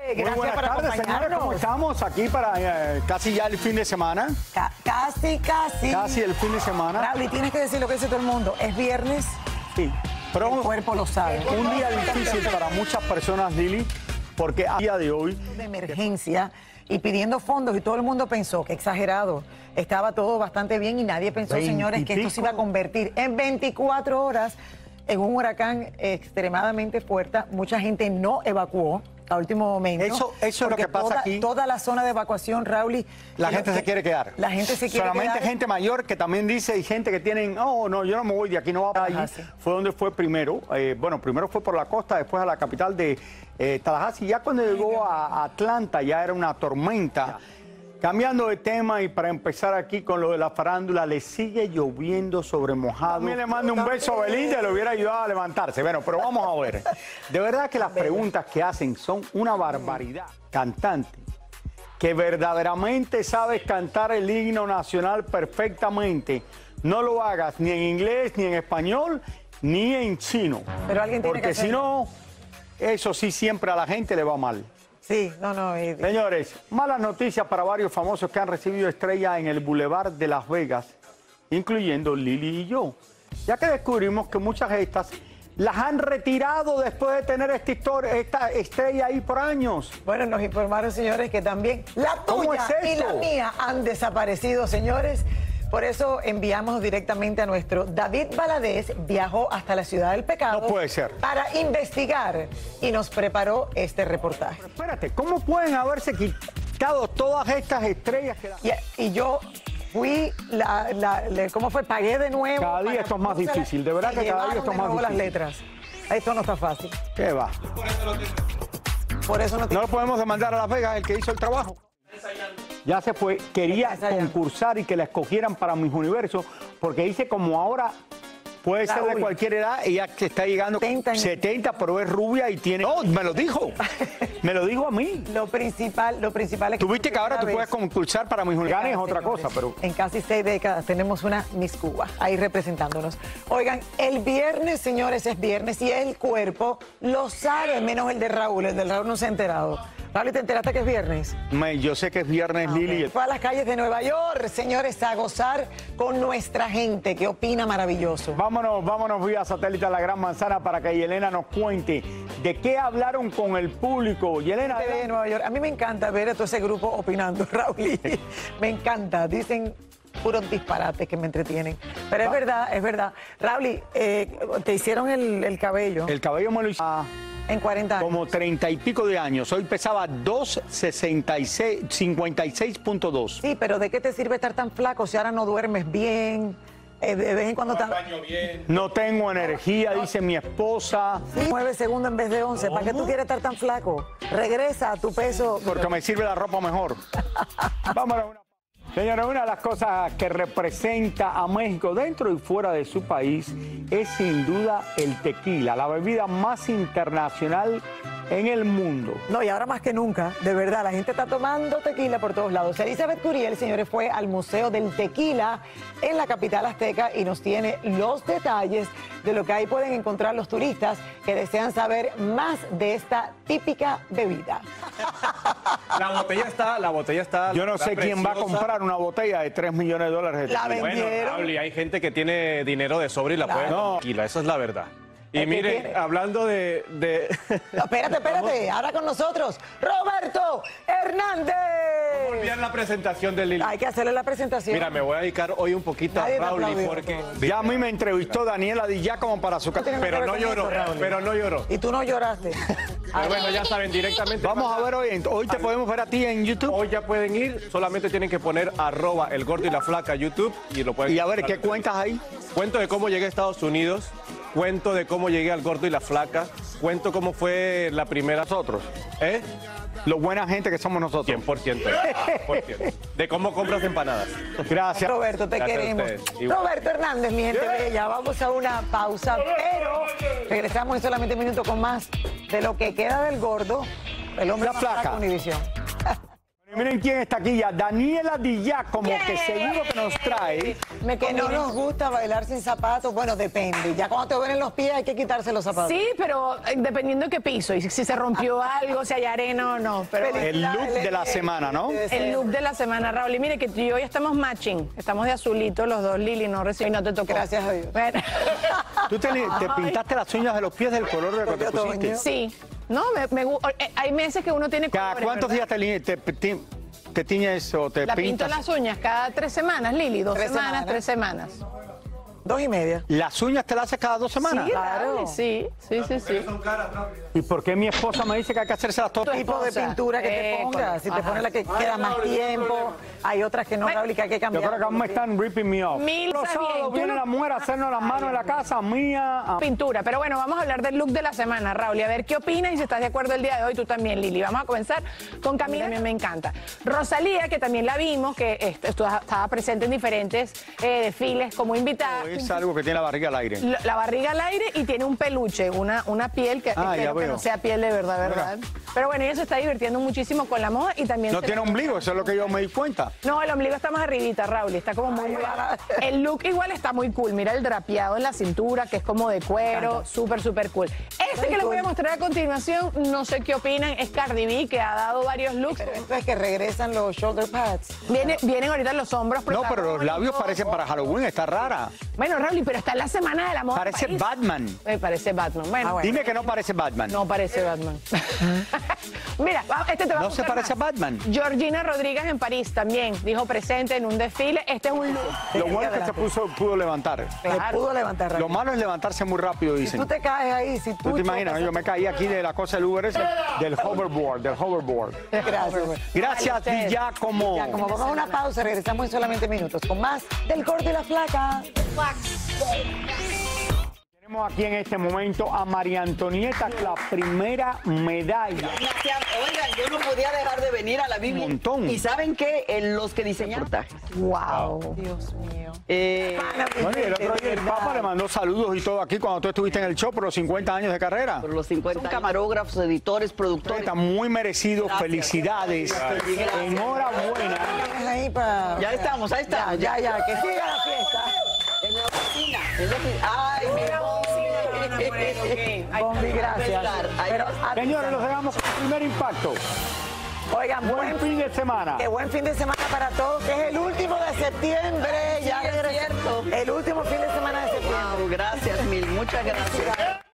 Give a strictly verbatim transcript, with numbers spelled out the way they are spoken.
Gracias Muy buenas por tardes, señores. acompañarnos. ¿Cómo estamos? Aquí para eh, casi ya el fin de semana. Ca- casi, casi. Casi el fin de semana. Raúl, y tienes que decir lo que dice todo el mundo. Es viernes, Sí. Pero el cuerpo lo sabe. un día difícil para muchas personas, Lili, porque a día de hoy De emergencia y pidiendo fondos y todo el mundo pensó que exagerado. Estaba todo bastante bien y nadie pensó, señores, que esto se iba a convertir en veinticuatro horas en un huracán extremadamente fuerte. Mucha gente no evacuó a último momento. Eso- eso es lo porque que pasa toda, aquí. Toda la zona de evacuación, Raúl, y- la y gente lo se que- quiere quedar. La gente se quiere Solamente quedar. gente mayor que también dice, y gente que tienen, oh, no, yo no me voy de aquí, no va para allí. Ajá, sí. Fue donde fue primero. Eh, bueno, primero fue por la costa, después a la capital de eh, Tallahassee. Ya cuando llegó a Atlanta ya era una tormenta. Cambiando de tema y para empezar aquí con lo de la farándula, le sigue lloviendo sobre mojado. También le mando un beso a Belinda, le hubiera ayudado a levantarse. Bueno, pero vamos a ver. De verdad que las preguntas que hacen son una barbaridad. Cantante, que verdaderamente sabes cantar el himno nacional perfectamente, no lo hagas ni en inglés, ni en español, ni en chino. Pero alguien tiene Porque que si hacerlo. no, eso sí siempre a la gente le va mal. Sí, no, no. y- Señores, malas noticias para varios famosos que han recibido estrellas en el Boulevard de Las Vegas, incluyendo Lili y yo, ya que descubrimos que muchas de estas las han retirado después de tener esta, historia, esta estrella ahí por años. Bueno, nos informaron, señores, que también la ¿Cómo tuya es y la esto? mía han desaparecido, señores. Por eso enviamos directamente a nuestro David Valadez, viajó hasta la Ciudad del Pecado. No puede ser. Para investigar y nos preparó este reportaje. Espérate, ¿cómo pueden haberse quitado todas estas estrellas? Que la- Y, y yo fui, la, la- le- ¿cómo fue? Pagué de nuevo. Cada día para- esto es más se la- difícil, de verdad se que cada día llevaron esto es de más nuevo las difícil. letras. Esto no está fácil. ¿Qué va? Por eso no te... No lo podemos demandar a Las Vegas, el que hizo el trabajo. Ya se fue, quería Está ensayando. concursar y que la escogieran para Miss Universo, porque dice como ahora puede ser de Raúl. cualquier edad, ella que está llegando setenta años. setenta, pero es rubia y tiene... ¡Oh, me lo dijo! Me lo dijo a mí. Lo principal, lo principal es que... Tuviste que ahora tú puedes concursar para Miss Universo, es otra cosa, pero... En casi seis décadas tenemos una Miss Cuba ahí representándonos. Oigan, el viernes, señores, es viernes y el cuerpo lo sabe, menos el de Raúl. El de Raúl no se ha enterado. Raúl, ¿te enteraste que es viernes? Me- yo sé que es viernes, Lili. Fue a las calles de Nueva York, señores, a gozar con nuestra gente que opina maravilloso. Vámonos, vámonos vía satélite a la Gran Manzana para que Yelena nos cuente de qué hablaron con el público. Yelena, T V de Nueva York. A mí me encanta ver a todo ese grupo opinando, Raúl. Me encanta. Dicen puros disparates que me entretienen. Pero es verdad, es verdad. Raúl, eh, te hicieron el, el cabello el cabello me lo hizo a en cuarenta años. como treinta y pico de años. Hoy pesaba doscientos sesenta y seis, cincuenta y seis punto dos. Sí, pero ¿de qué te sirve estar tan flaco si ahora no duermes bien? Eh, de vez en cuando te... No tengo energía, dice mi esposa, Sí, nueve segundos en vez de once. ¿Para qué tú quieres estar tan flaco? Regresa a tu peso. porque me sirve la ropa mejor. Vámonos. Una... Señores, una de las cosas que representa a México dentro y fuera de su país es sin duda el tequila, la bebida más internacional en el mundo. No, y ahora más que nunca, de verdad, la gente está tomando tequila por todos lados. Elizabeth Curiel, señores, fue al Museo del Tequila en la capital azteca y nos tiene los detalles de lo que ahí pueden encontrar los turistas que desean saber más de esta típica bebida. La botella está, la botella está. Yo no está sé quién va a preciosa. comprar una botella de tres millones de dólares de La tequila. Bueno, vendieron. Raúl, y hay gente que tiene dinero de sobre y la puede No. tranquila, esa es la verdad. Y Es que mire, tiene- hablando de, de No, espérate, espérate, ahora con nosotros, Roberto Hernández. olvidar la presentación de Lili. Hay que hacerle la presentación. Mira, me voy a dedicar hoy un poquito Nadie a te Raúl aplaudió, porque Raúl. Ya a mí me entrevistó Daniela Di Giacomo para su casa. tiene nada que pero ver no con lloró, eso, Raúl. pero no lloró. Y tú no lloraste. Pero bueno, ya saben, directamente. Vamos a ver hoy, hoy te podemos ver a ti en YouTube. Hoy ya pueden ir, solamente tienen que poner arroba el gordo y la flaca YouTube y lo pueden. Y a ver, ¿qué cuentas ahí? Cuento de cómo llegué a Estados Unidos, cuento de cómo llegué al gordo y la flaca, cuento cómo fue la primera. Nosotros, ¿Eh? lo buena gente que somos nosotros. cien por ciento. cien por ciento. De cómo compras empanadas. Gracias. Roberto, te Gracias a queremos. ustedes. Igual. Roberto Hernández, mi gente bella. Vamos a una pausa, pero regresamos en solamente un minuto con más de lo que queda del gordo, el hombre La más flaca. flaco de Univisión. Miren quién está aquí ya, Daniela Di Giacomo, que seguro que nos trae. Me que no nos gusta bailar sin zapatos, bueno, depende. Ya cuando te duelen los pies hay que quitarse los zapatos. Sí, pero eh, dependiendo de qué piso, y si, si se rompió algo, si hay arena o no. Pero El look de la semana, ¿no? el look de la semana, Raúl. Y mire que tú y yo hoy estamos matching. Estamos de azulito los dos, Lili, no recibí, no te tocó. Gracias a Dios. Bueno. ¿Tú te, te pintaste las uñas de los pies del color de lo que te pusiste? Sí. No, me, me gu- eh, hay meses que uno tiene ¿Cada colores, cuántos ¿verdad? días te, li- te, te, te tiñes o te La pinto pintas? las uñas cada tres semanas, Lili. Dos Tres semanas, semanas. tres semanas. Dos y media. ¿Las uñas te las haces cada dos semanas? Sí, Claro. Raúl, sí, sí, sí, sí. ¿Y por qué mi esposa me dice que hay que hacerse las Tu todas? Tipo de esposa. pintura que te Eh, pongas. Si te ajá. pones la que queda más tiempo, hay otras que no, Bueno, Raúl, y que hay que Yo cambiar. creo que aún me están ripping me off. Mil Los está bien, sábados tú viene no- la mujer a hacernos las manos en la casa, mía. ah. Pintura, pero bueno, vamos a hablar del look de la semana, Raúl, y a ver qué opinas y si estás de acuerdo el día de hoy, tú también, Lili. Vamos a comenzar con Camila, también me encanta. Rosalía, que también la vimos, que est- estu- estaba presente en diferentes eh, desfiles como invitada. Es algo que tiene la barriga al aire. La, la barriga al aire y tiene un peluche, una, una piel que Ah, ya espero que veo. no sea piel de verdad, ¿verdad? Pero bueno, ella se está divirtiendo muchísimo con la moda y también... No se tiene le- ombligo, eso es lo que yo me di cuenta. No, el ombligo está más arribita, Raúl, y está como muy... El look igual está muy cool. Mira el drapeado en la cintura, que es como de cuero, súper, súper cool. Este que les voy a mostrar a continuación, no sé qué opinan, es Cardi B, que ha dado varios looks. Pero esto es que regresan los shoulder pads. Viene, vienen ahorita los hombros No, pero los protagónicos. labios parecen para Halloween, está rara. Bueno, Raúl, pero está en la semana de la moda. Parece país. Batman. Me parece Batman. Bueno, Ah, bueno. Dime que no parece Batman. no parece Batman. Mira, va- este te va a No se gustar parece más. a Batman. Georgina Rodríguez en París también dijo presente en un desfile. Este es un look. Lo bueno es que se puso, pudo levantar. Se Claro. pudo levantar Lo rápido. malo es levantarse muy rápido, Si dicen. tú te caes ahí, si tú... ¿Tú te imaginas? chocas- Yo me caí aquí de la cosa del Uber ese, del hoverboard, del hoverboard. Gracias. Gracias, ustedes. Di Giacomo. Ya, como vamos a una pausa, regresamos en solamente minutos con más del Gordo y la Flaca. Tenemos aquí en este momento a María Antonieta, la primera medalla. Gracias. Oigan, yo no podía dejar de venir a la Biblia. Un montón. ¿Y saben qué? En los que diseñan reportajes. Wow. Dios mío. Eh, Bueno, y el otro día el Papa le mandó saludos y todo aquí cuando tú estuviste en el show por los cincuenta años de carrera. por los cincuenta son camarógrafos, editores, productores. Está muy merecido, Gracias. felicidades. Gracias. Enhorabuena. Ahí pa- Ya estamos, ahí Ya, estamos. ya, ya, que siga la fiesta. En la oficina. En la oficina. Ay, mi Bombi, gracias. Pero, ah, Señores, los dejamos con el primer impacto. oigan, Buen buen fin de semana. Qué buen fin de semana para todos, que es el último de septiembre. Sí, ya es regresó. cierto. El último fin de semana de septiembre. Wow, gracias mil, muchas gracias.